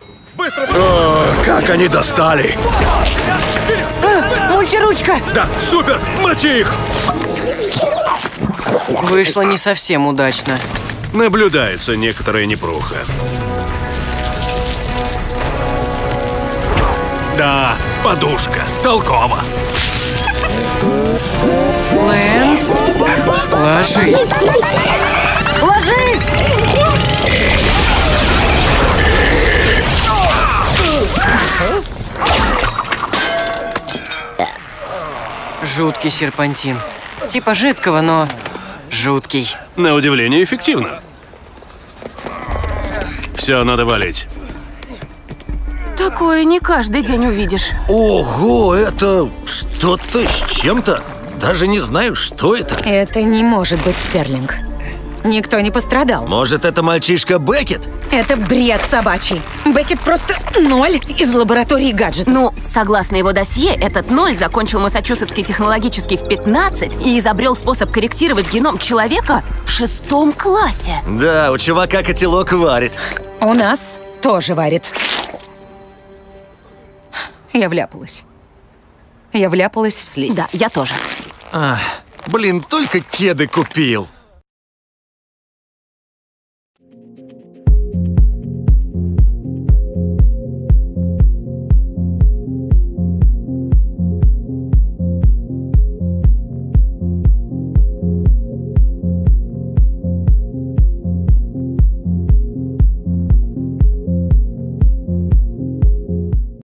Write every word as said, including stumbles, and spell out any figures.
Быстро! О, как они достали! А, мультиручка! Да, супер! Мочи их! Вышло не совсем удачно. Наблюдается некоторая непруха. Да, подушка. Толково. Лэнс, ложись. Ложись! Жуткий серпантин. Типа жидкого, но жуткий. На удивление эффективно. Все, надо валить. Такое не каждый день увидишь. Ого, это что-то с чем-то. Даже не знаю, что это. Это не может быть Стерлинг. Никто не пострадал. Может, это мальчишка Беккет? Это бред собачий. Беккет просто ноль из лаборатории гаджетов. Ну, согласно его досье, этот ноль закончил Массачусетский технологический в пятнадцать и изобрел способ корректировать геном человека в шестом классе. Да, у чувака котелок варит. У нас тоже варит. Я вляпалась. Я вляпалась в слизь. Да, я тоже. Ах, блин, только кеды купил.